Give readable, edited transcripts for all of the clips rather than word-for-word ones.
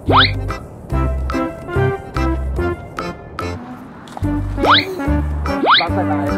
บักสไตล์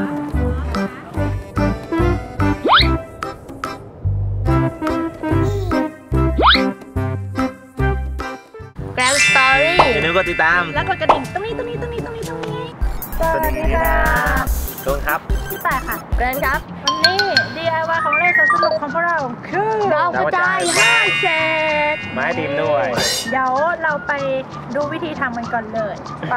แกรนด์สตอรี่อย่าลืมกดติดตามแล้วกดกระดิ่งตรงนี้สวัสดีครับโดนครับพี่แต่ค่ะแกรนด์ครับวันนี้ DIY ของเล่นสนุกของพวกเราคือเรากระจาย5 เศษไม้ดิมด้วยเดี๋ยวเราไปดูวิธีทำกันก่อนเลยไป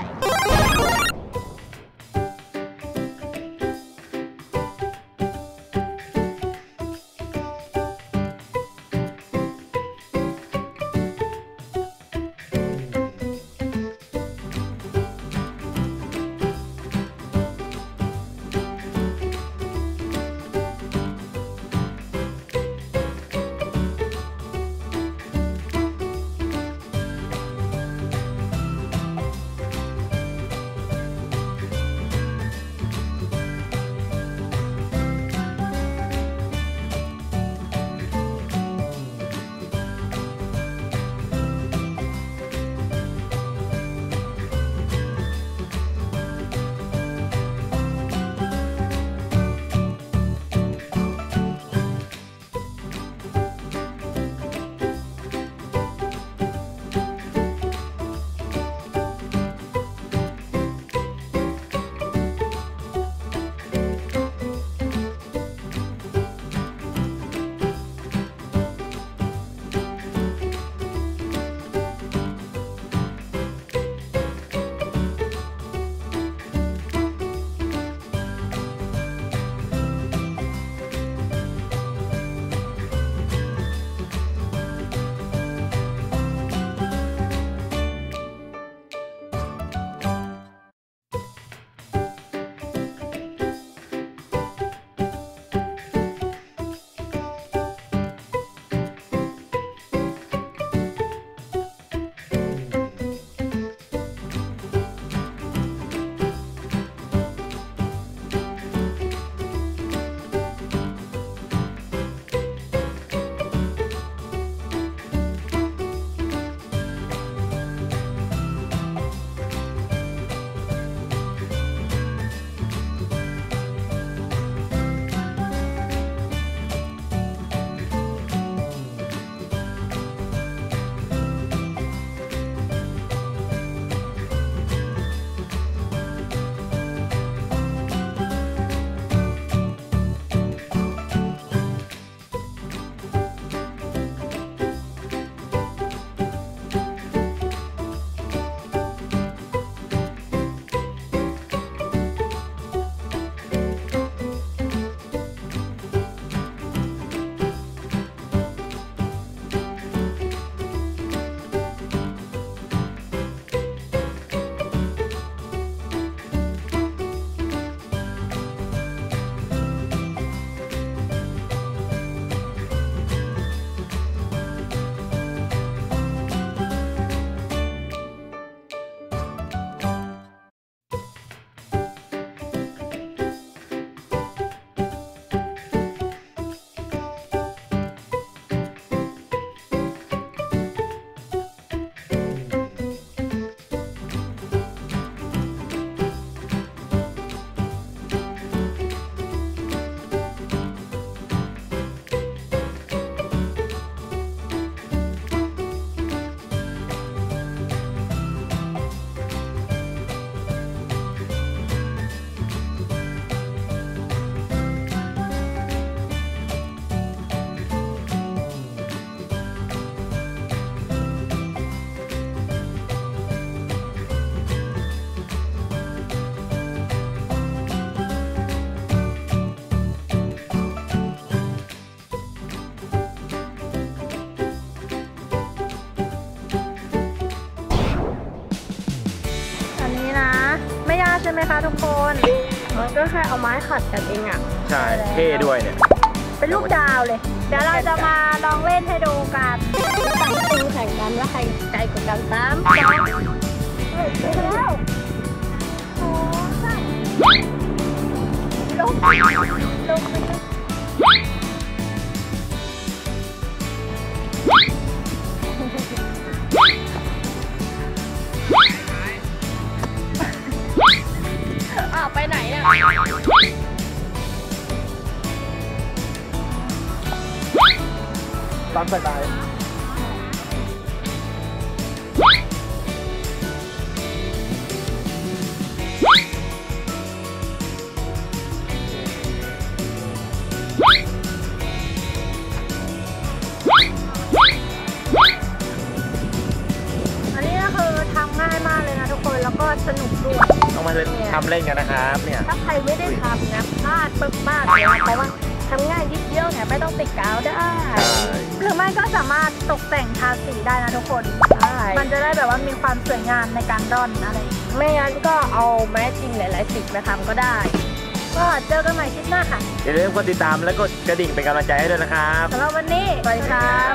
ใช่ไหมคะทุกคนมันก็แค่เอาไม้ขัดกันเองอ่ะใช่เท่ด้วยเนี่ยเป็นลูกดาวเลยเดี๋ยวเราจะมาลองเล่นให้ดูกันแต่งตัวแข่งกันว่าใครไกลกว่ากัน3 2 1แล้วโอ้ลงตามสไตล์อันนี้ก็คือทำง่ายมากเลยนะทุกคนแล้วก็สนุกด้วยต้องมาทำเล่นกันนะครับเนี่ยถ้าใครไม่ได้ทำนะพลาดปึ๊กมากเลยเพราะว่าทำง่ายนิดเดียวเนี่ยไม่ต้องติดกาวได้หรือไม่ก็สามารถตกแต่งทาสีได้นะทุกคนมันจะได้แบบว่ามีความสวยงามในการร่อนอะไรไม่งั้นก็เอาแม้จริงหลายๆสีมาทำก็ได้ก็เจอกันใหม่คลิปหน้าค่ะอย่าลืมกดติดตามและกดกระดิ่งเป็นกำลังใจให้ด้วยนะครับสำหรับวันนี้สวัสดีครับ